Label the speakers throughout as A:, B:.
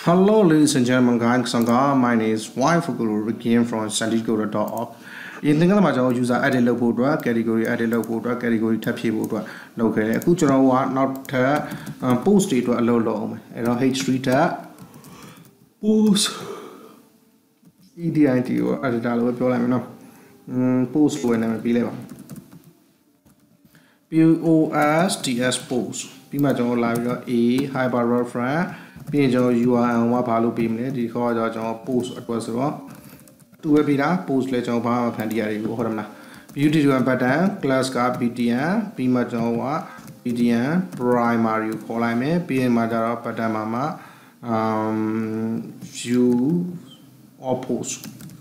A: Hello ladies and gentlemen, my name is Wifuguru again from sandigo.org. In the Gamma user added logo category added logo category tap here located. A good not post it to a low and H3 tab post EDIT or added post to an MP11 POSTS post. Pimajo live A hyper reference. Page URL ว่าဘာလို့ပေးမလဲဒီခေါ်တော့ကျွန်တော် post အတွက်ဆိုတော့သူပဲပြီးတာ post လဲကျွန်တော်ဘာမှဖန်တီးရတယ်ကိုဟုတ်တယ်မလား beauty button class က btn ပြီးမှကျွန်တော်က btn primary ကိုခေါ်လိုက်မယ်ပြီးရင်မှကျတော့ button မှာview or post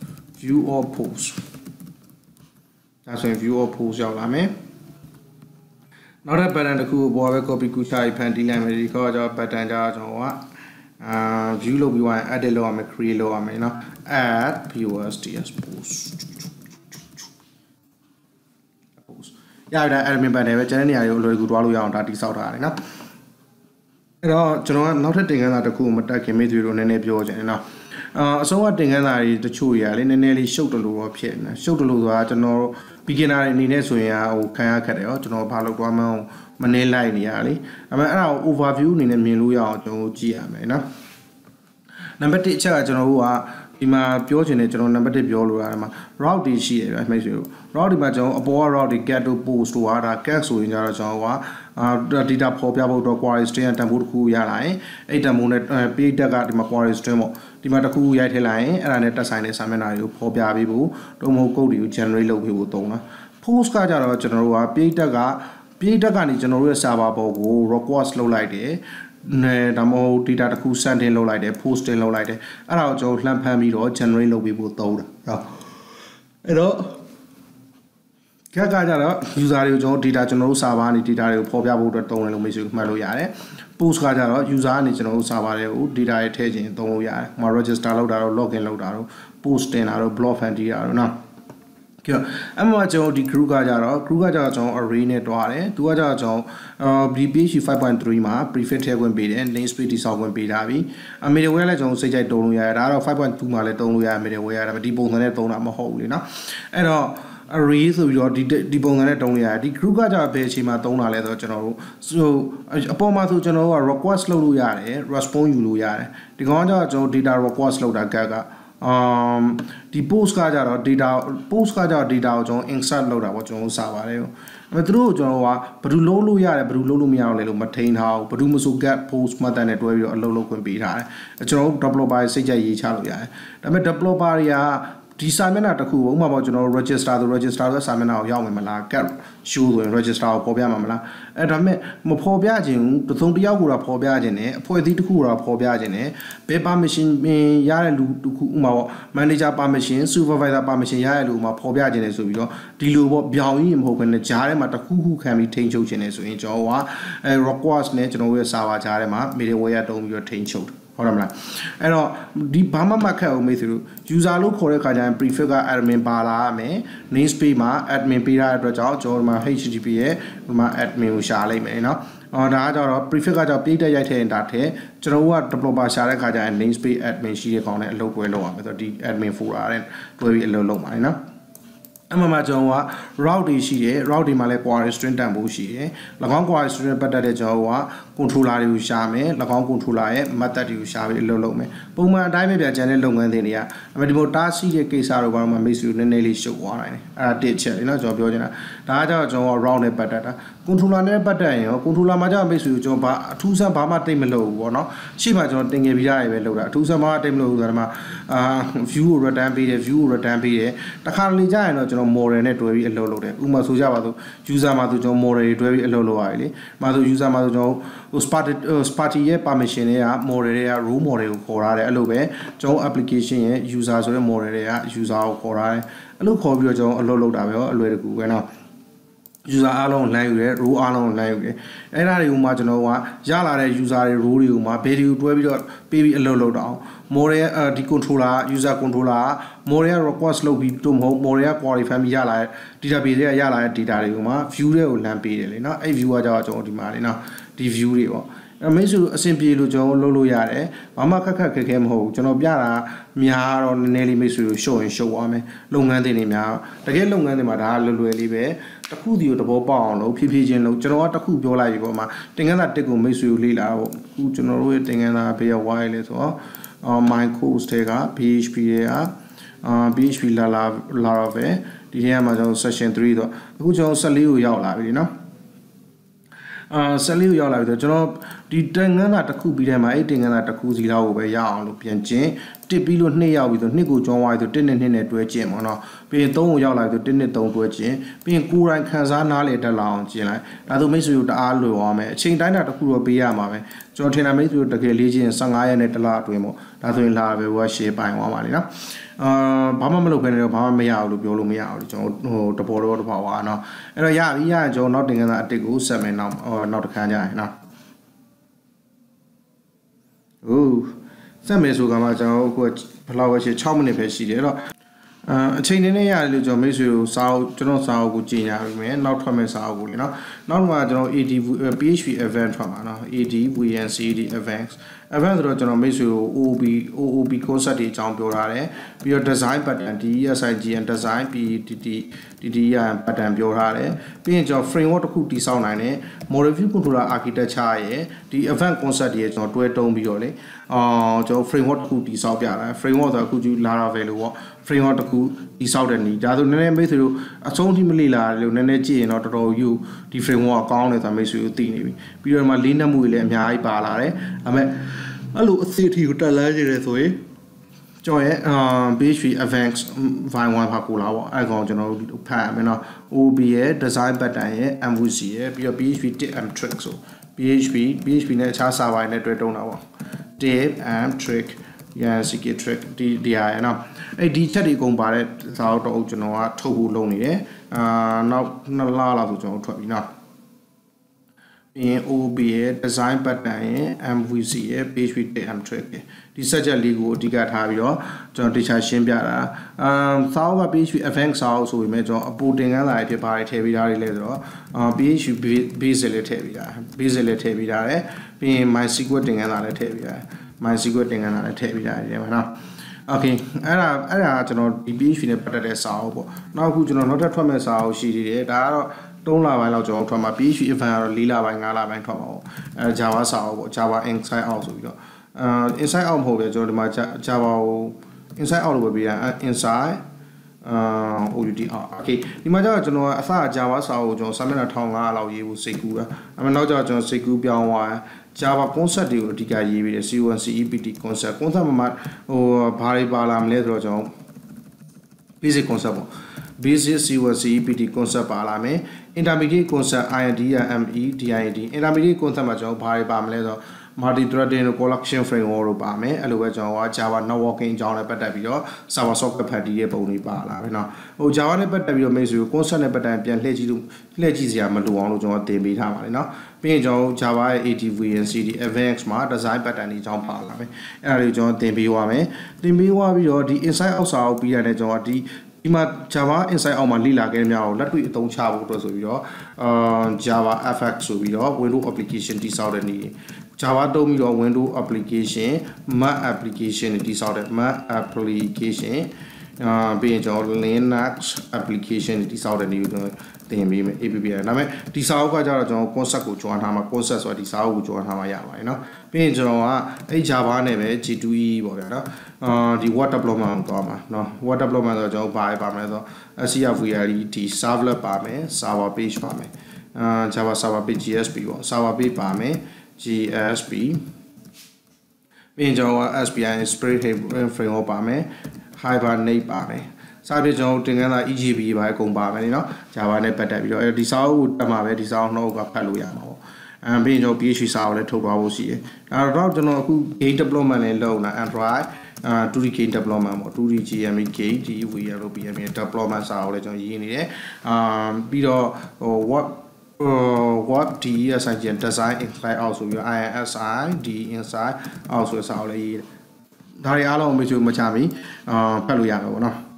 A: ဒါဆိုရင် view or post ရောက်လာမယ်နောက်တဲ့ button တစ်ခုကိုပေါ်ပဲ copy ကူချပြီးဖန်တီးလိုက်မယ်ဒီခေါ်တော့ button ကျတော့ကျွန်တော်ကview လုပ်ပြီးရင် edit လုပ်ရမယ် create လုပ်ရမယ်เนาะ add posts post ရတဲ့ admin button ပဲကျန်တဲ့နေရာတွေကိုအလွယ်တကူတွားလို့ရအောင်ဒါတိစောက်ထားရတယ်เนาะအဲ့တော့ကျွန်တော်ကနောက်ထပ်တင်ခန်းစာတစ်ခုကိုမတက်ခင်မိသေးလို့နည်းနည်းပြောချင်တယ်เนาะအဆုံးကတင်ခန်းစာတွေတချို့တွေကလေနည်းနည်းလေးရှုပ်တယ်လို့တော့ဖြစ်နေရှုပ်တယ်လို့ဆိုတာကျွန်တော် beginner တွေအနေနဲ့ဆိုရင်ဟိုခံရခက်တယ်ရောကျွန်တော်ဘာလို့တွားမှန်းမနေလိုက်နေရလေဒါပေမဲ့အဲ့ဒါကို overview အနေနဲ့မြင်လို့ရအောင်ကျွန်တော်ကြည့်ရမယ်နော်နံပါတ်1အချက်ကကျွန်တော်တို့ကဒီမှာပြောချင်တယ်ကျွန်တော်နံပါတ်1ပြောလို့ရတယ်မှာ route တွေရှိတယ်ဗျမိတ်ဆွေတို့ route ဒီမှာကျွန်တော်အပေါ်က route တွေ get to post တို့ဟာဒါ get ဆိုရင်ကြတော့ကျွန်တော်ကdata ပေါ်ပြဖို့တော့ query string တန်ဖိုးတစ်ခုရလာရင်အဲ့တန်ဖိုးနဲ့ page tag ကဒီမှာ query string ပေါ့ဒီမှာတစ်ခုရိုက်ထည့်လိုက်ရင်အဲ့ဒါနဲ့တက်ဆိုင်တဲ့စာမျက်နှာတွေကိုပေါ်ပြပေးဖို့တော့မဟုတ် code တွေကို generate လုပ်ပေးဖို့သုံးတာ post ကကြတော့ကျွန်တော်တို့က page tag ကနေကျွန်တော်တို့ရဲ့ server ပေါ်ကို request လုပ်လိုက်တယ်ဒါမှမဟုတ် data တစ်ခု sending လုပ်လိုက်တယ် posting လုပ်လိုက်တယ်အဲ့ဒါကိုကျွန်တော်လှမ်းဖမ်းပြီးတော့ generate လုပ်ပေးဖို့သုံးတာအဲ့တော့ကြကြတော့ user တွေကိုကျွန်တော် data ကျွန်တော်တို့ server ကနေ data တွေကိုပေါ်ပြဖို့အတွက်သုံးတယ်လို့မိတ်ဆွေမှတ်လို့ရတယ် post ကကြတော့ user ကနေကျွန်တော်တို့ server တွေကို data တွေထည့်ခြင်းသုံးလို့ရတယ်ဟိုမှာ register လုပ်တာတော့ login လုပ်တာတော့ post တင်တာတော့ blog ဖန်တီးတာတော့နော်အဲ့မှာကျွန်တော်ဒီ group ကကြတော့ကျွန်တော် array နဲ့တွားတယ်သူကကြတော့ကျွန်တော်ဒီ PHP 5.3 မှာ prefix ထည့်ခွင့်ပေးတယ် namespace တိစောက်ခွင့်ပေးထားပြီ middleware လည်းကျွန်တော်စိတ်ကြိုက်တုံးလို့ရတယ်ဒါကတော့ 5.2 မှာလည်းတုံးလို့ရတယ် middleware ရတယ်ဒီပုံစံနဲ့တုံးတာမဟုတ်ဘူးလေနော်အဲ့တော့ array ဆိုပြီးတော့ဒီပုံစံနဲ့တုံးလို့ရတယ်ဒီ group ကကြတော့ဘယ်အချိန်မှာတုံးတာလဲဆိုတော့ကျွန်တော်တို့အပေါ်မှာဆိုကျွန်တော်တို့က request လုပ်လို့ရတယ် response ယူလို့ရတယ်ဒီကောင်ကကြတော့ကျွန်တော် data request လုပ်တာ get ကဒီ post ကကြတော့ data ကိုကျွန်တော် insert လုပ်တာပေါ့ကျွန်တော်စာပါတယ်အဲ့မဲ့သူတို့ကိုကျွန်တော်ကဘာလို့လုံးလို့ရတယ်ဘာလို့လုံးလို့မရအောင်လဲလို့မထိန်ထားဘူးဘာလို့မဆို get post method နဲ့တွဲပြီးတော့အလုပ်လုပ်ခွင့်ပေးထားတယ်ကျွန်တော်တို့ developer စိတ်ကြိုက်ရေးချလို့ရတယ်ဒါပေမဲ့ developer တွေကဒီစာမျက်နှာတစ်ခုဥပမာပေါ့ကျွန်တော် register ဆိုစာမျက်နှာကိုရောက်မယ်မလား get show ဆိုရင် register ကိုပေါ်ပြမှာမလားအဲ့ဒါပေမဲ့မပေါ်ပြခြင်းဘူးသုံးတယောက်ကိုတော့ပေါ်ပြခြင်းနဲ့အဖွဲ့အစည်းတစ်ခုကိုတော့ပေါ်ပြခြင်းနဲ့ဘယ် permission ရတဲ့လူတစ်ခုဥပမာပေါ့ manager permission supervisor permission ရတဲ့လူမှာပေါ်ပြခြင်းနဲ့ဆိုပြီးတော့ဒီလိုပေါ့ပြောင်းကြီးမဟုတ်ဘဲနဲ့ဂျားထဲမှာတစ်ခုခုခံပြီးထိန်းချုပ်ခြင်းနဲ့ဆိုရင်ကျွန်တော်ကrequest နဲ့ကျွန်တော်ရဲ့ server ဂျားထဲမှာ middleware တုံးပြီးတော့ထိန်းချုပ်ဟုတ်တယ်မလားအဲ့တော့ဒီဘာမှမခက်အောင်မေးသလို user လို့ခေါ်တဲ့ခါကျရင် prefix က admin ပါလာရမယ် namespace မှာ admin ပေးထားတဲ့အတွက်ကြောင့်ကျွန်တော်မှာ http ရဲ့ဒီမှာ admin ကိုရှာလိုက်မယ်เนาะဒါကကြတော့ prefix ကကြောင့် page ရိုက်ထည့်တာထဲကျွန်တော်က developer ရှာတဲ့ခါကျရင် namespace admin ရှိတဲ့ကောင်နဲ့အလုပ်ပွဲလုပ်ရမယ်ဆိုတော့ဒီ admin folder နဲ့တွဲပြီးအလုပ်လုပ်ပါမယ်เนาะအမှန်မှကျွန်တော်က route တွေရှိတယ် route တွေမှာလည်း query string တန်ဖိုးရှိတယ်၎င်း query string ပတ်သက်တဲ့ကျွန်တော်က controller တွေကိုရှာမယ်၎င်း controller ရဲ့ method တွေကိုရှာပြီးအလုပ်လုပ်မယ်ပုံမှန်အတိုင်းပဲပြန်ကျန်တဲ့လုပ်ငန်းတွေတွေကဒီလိုတားဆီးတဲ့ကိစ္စတွေဘာမှမိတ်ဆွေနည်းနည်းလေးရှုပ်သွားနိုင်တယ်အဲ့ဒါတစ်ချက်လေနော်ကျွန်တော်ပြောချင်တာဒါကကြောင့်ကျွန်တော် route နဲ့ပတ်သက်တာ controller နဲ့ပတ်သက်ရင်ရော controller မှာကြောင့်မိတ်ဆွေကျွန်တော်ဘာအထူးဆန်းဘာမှတိတ်မလုပ်ဘူးပေါ့နော်ရှေ့မှာကျွန်တော်တင်ငယ်ပြီးသားတွေပဲလုပ်တာအထူးဆန်းဘာမှတိတ်မလုပ်ဘူးဆိုတော့ဒီမှာview ကို return ပေးတယ် view ကို return ပေးတယ်တခါလေကြာရင်တော့ကျွန်တော် model နဲ့တွဲပြီးအလုပ်လုပ်တယ်ဥပမာဆိုကြပါစို့ user မှာဆိုကျွန်တော် model တွေတွဲပြီးအလုပ်လုပ်ရတယ်လေမှာဆို user မှာဆိုကျွန်တော်Sparty ရဲ့ permission တွေက model တွေက role model ကိုခေါ်ရတယ်အဲ့လိုပဲကျွန်တော် application ရဲ့ user ဆိုတဲ့ model တွေက user ကိုခေါ်ရတယ်အဲ့လိုခေါ်ပြီးတော့ကျွန်တော်အလုပ်လုပ်တာပဲအလွယ်တကူပဲเนาะ user အားလုံးလမ်းယူတယ် role အားလုံးလမ်းယူတယ်အဲ့ဒါတွေကိုမှကျွန်တော်ကရလာတဲ့ user တွေ role တွေကိုမှဘယ်တွေကိုတွဲပြီးတော့ပေးပြီးအလုပ်လုပ်တာအောင် model ဒီ controller user controller model request လုပ်ပြီးတို့မဟုတ် model qualify ပြီးရလာတဲ့ database တွေကရလာတဲ့ data တွေကိုမှ view တွေကိုလမ်းပေးတယ်လေเนาะအဲ့ view ကကြောင့်ကျွန်တော်ဒီမှာလေเนาะဒီ view တွေပေါ့မိတ်ဆွေအဆင်ပြေလို့ကျွန်တော်လုပ်လို့ရတယ်ဘာမှခက်ခဲမဟုတ်ဘူးကျွန်တော်ပြတာများတော့နည်းနည်းလေးမိတ်ဆွေကိုရှုပ်ရင်ရှုပ်သွားမယ်လုပ်ငန်းတွေများတကယ်လုပ်ငန်းတွေမှာဒါလွယ်လေးပဲတခုတည်းကိုသဘောပေါက်အောင်လုပ်ဖြည်းဖြည်းချင်းလုပ်ကျွန်တော်ကတခုပြောလိုက်ပြီပေါ့မှာတင်ကန်းစာတစ်ကိုမိတ်ဆွေကိုလေ့လာပေါ့အခုကျွန်တော်တို့ရဲ့တင်ကန်းစာဘေးရ why လဲဆိုတော့my course တွေက PHP တွေက PHP Laravel ဒီထဲမှာကျွန်တော် session 3တော့အခုကျွန်တော်14ကိုရောက်လာပြီနော်14ကိုရောက်လာပြီဆိုကျွန်တော်ဒီတင်ငန်းစာတစ်ခုပြီးတဲ့မှာအဲ့တင်ငန်းစာတစ်ခုစီလောက်ကိုပဲရအောင်လို့ပြန်ကျင်တစ်ပြီးလို့2ရောက်ပြီဆို2ကိုကျောင်းသွားပြီဆို1နဲ့2နဲ့တွဲကျင်ပေါ့နော်ပြီးရင်3ကိုရောက်လာပြီဆို1နဲ့3တွဲကျင်ပြီးရင်ကိုယ်တိုင်ခန်းစားနားလေတက်လာအောင်ကျင်လိုက်ဒါဆိုမိတ်ဆွေတို့တအားလွယ်သွားမယ်အချိန်တိုင်းတာတစ်ခုတော့ပေးရမှာပဲကျွန်တော်ထင်တာမိတ်ဆွေတို့တကယ်လေးချင်း15ရက်နဲ့တစ်လအတွင်းပေါ့ဒါဆိုရင်လာပဲဟိုက share ပိုင်သွားပါလိမ့်နော်ဘာမှမလုပ်ဘဲနဲ့တော့ဘာမှမရဘူးလို့ပြောလို့မရဘူးကျွန်တော်ဟိုတဘောတော့ပါပါနော်အဲ့တော့ရပြီရရင်ကျွန်တော်နောက်တင်ကန်းစာအတစ်ကိုဆက်မယ်နောက်တစ်ခါကြရင်နော်ဆက်မယ်ဆိုကမှကျွန်တော်အခုဘယ်လောက်ပဲရှိ6မိနစ်ပဲရှိတယ်အဲ့တော့အချိန်နည်းရတယ်လို့ကျွန်တော်မိတ်ဆွေကိုကျွန်တော်စာအုပ်ကိုကြင်ရပြီမယ်နောက်ထွက်မဲ့စာအုပ်ကိုလေနော်နောက်မှာကျွန်တော် AD PHP event ထွက်မှာနော် AD VNCD events ဆိုတော့ကျွန်တော်မိတ်ဆွေကို OOB concept တွေအကြောင်းပြောထားတယ်ပြီးတော့ design pattern DSIGN design DDN pattern ပြောထားတယ်ပြီးရင်ကျွန်တော် framework တစ်ခုတည်ဆောက်နိုင်တယ် model view controller architecture ရဲ့ဒီ event concept တွေကျွန်တော်တွဲတုံးပြီးတော့လေကျွန်တော် framework တစ်ခုတည်ဆောက်ပြတာ framework ဆိုတော့အခုကျ Laravel လို့ပေါ့ framework တစ်ခုတည်ဆောက်တဲ့နည်းဒါဆိုနည်းနည်းမိတ်ဆွေတို့အဆုံးထိမလေ့လာလို့နည်းနည်းကြည့်ရင်တော့တော်တော်ယူဒီ framework ကောင်းတယ်ဆိုမိတ်ဆွေတို့သိနေပြီပြီးတော့မှလေးနက်မှုတွေလည်းအများကြီးပါလာတယ်ဒါပေမဲ့အဲ့လိုအစီအထီကိုတက်လာကြတယ်ဆိုရင်ကျွန်တော်ရဲ့PHP Advanced Vine 1ဖာကိုလာပေါ့အဲ့ကောင်ကျွန်တော်တို့ဖတ်ရမယ်နော် OB ရဲ့ design pattern ရဲ့ MVC ရဲ့ပြီးတော့ PHP tip and trick ဆို PHP နဲ့အခြား server နဲ့တွဲတုံးတာပေါ့ tip and trick secret trick ဒီဟာရနော်အဲ့ဒီချက်တွေအကုန်ပါတဲ့စာအုပ်တော့ကျွန်တော်ကထုတ်ဖို့လုပ်နေတယ်နောက်2လလောက်ဆိုကျွန်တော်ထွက်ပြီနော်ပြီးရင် OB ရဲ့ design pattern ရဲ့ MVC ရဲ့ PHP tip and trick ရဲ့ဒီ subject လေးကိုအဓိကထားပြီးတော့ကျွန်တော် teacher ရှင်းပြတာစာအုပ်က PHP advanced စာအုပ်ဆိုပေမဲ့ကျွန်တော်အပူတင်ကန်းလာရဖြစ်ပါတယ်ထည့်ပေးထားလေးလဲဆိုတော့PHP basic လေးထည့်ပေးတာပြီးရင် MySQL တင်ကန်းလာလည်းထည့်ပေးတာMySQL တင်ကန်းလာလည်းထည့်ပေးတာဒီမှာနော်Okay အဲ့ဒါကျွန်တော်ဒီ PHP နဲ့ပတ်သက်တဲ့စာအုပ်ပေါ့နောက်အခုကျွန်တော်နောက်ထပ်ထွက်မဲ့စာအုပ်ရှိသေးတယ်ဒါကတော့3လပိုင်းလောက်ကျွန်တော်ထွက်မှာ PHP event ကတော့4လပိုင်း5လပိုင်းထွက်မှာပေါ့အဲ Java စာအုပ်ပေါ့ Java inside out ဆိုပြီးတော့inside out မဟုတ်ပဲကျွန်တော်ဒီမှာ Java ကို inside out လို့ပဲပြတာ inside OUTR okay ဒီမှာကျတော့ကျွန်တော်အစ Java စာအုပ်ကျွန်တော်စာမျက်နှာ1500လောက်ရေးဖို့စိတ်ကူးတာအဲ့မှာနောက်ကျတော့ကျွန်တော်စိတ်ကူးပြောင်းသွား Java concept တွေကိုအဓိကရေးပြီးတယ် C1 CEPT concept မှာဟိုဘာတွေပါလာမလဲဆိုတော့ကျွန်တော် basic concept ပေါ့ basic C1 CEPT concept ပါလာမယ် intermediate concept INDME DID intermediate concept မှာကျွန်တော်ဘာတွေပါမလဲဆိုတော့ multi-threading တို့ collection framework တို့ပါမယ်အဲ့လိုပဲကျွန်တော်က Java networking အကြောင်းနဲ့ပတ်သက်ပြီးတော့ server socket ဖတ်တီးရဲ့ပုံတွေပါလာပဲเนาะဟို Java နဲ့ပတ်သက်ပြီးတော့မိတ်ဆွေကို concept နဲ့ပတ်သက်ပြန်လှည့်ကြည့်စရာမလိုအောင်လို့ကျွန်တော်သင်ပေးထားပါတယ်เนาะပြီးရင်ကျွန်တော် Java ရဲ့ ATVNCD Advanced မှာ design pattern တွေအကြောင်းပါလာပဲအဲ့ဒါတွေကျွန်တော်သင်ပေးသွားမယ်သင်ပေးသွားပြီးတော့ဒီ inside out စာအုပ်ပြီးရတယ်ကျွန်တော်ဒီမှာ Java inside out မှာလေ့လာခဲ့တဲ့များကိုလက်တွေ့အသုံးချဖို့အတွက်ဆိုပြီးတော့Java FX ဆိုပြီးတော့ Windows application တည်ဆောက်တဲ့နည်းJava တုံးပြီးတော့ Windows application Mac application တည်ဆောက်တဲ့ Mac application ပြီးရင်ကျွန်တော် Linux application တည်ဆောက်တဲ့နည်းကိုကျွန်တော်သင်ပေးမယ် API ဒါပေမဲ့ဒီစာအုပ်ကကြတော့ကျွန်တော် concept ကိုကျွမ်းထားမှာ concept ဆိုတာဒီစာအုပ်ကိုကျွမ်းထားမှာရပါတယ်เนาะပြီးရင်ကျွန်တော်ကအဲ့ Java နဲ့ပဲ J2E ပေါ့ဗျာเนาะဒီ web development ကိုသွားမှာเนาะ web development ဆိုတော့ကျွန်တော်ဘာပါမလဲဆိုတော့ SCRVRE ဒီ servlet ပါမယ် server page ပါမယ်Java server page GSP ပေါ့ server page ပါမယ်GSP ပြီးရင်ကျွန်တော်က SPI Spirit framework ပါမယ် Hibernate ပါမယ်စာပြကျွန်တော်တင်ကန်းလာ EGB ပါအကုန်ပါမယ်เนาะ Java နဲ့ပတ်သက်ပြီးတော့ဒီစာအုပ်ကိုတက်မှာပဲဒီစာအုပ်နှုတ်ကဖတ်လို့ရမှာပေါ့ပြီးရင်ကျွန်တော် PHP စာအုပ်လည်းထုတ်သွားဖို့ရှိတယ်အဲ့တော့ကျွန်တော်အခု game development လည်းလုပ်နေတာ Android 2D game development ပေါ့ 2D GME game DVR လို့ PM development စာအုပ်လည်းကျွန်တော်ရေးနေတယ်ပြီးတော့ဟို what DSIGN design inside out ဆိုပြီးတော့ INSI D inside out ဆိုတဲ့စာအုပ်လည်းရေးတယ်ဒါတွေအားလုံးမိတ်ဆွေမချမီဖတ်လို့ရမှာပေါ့နော်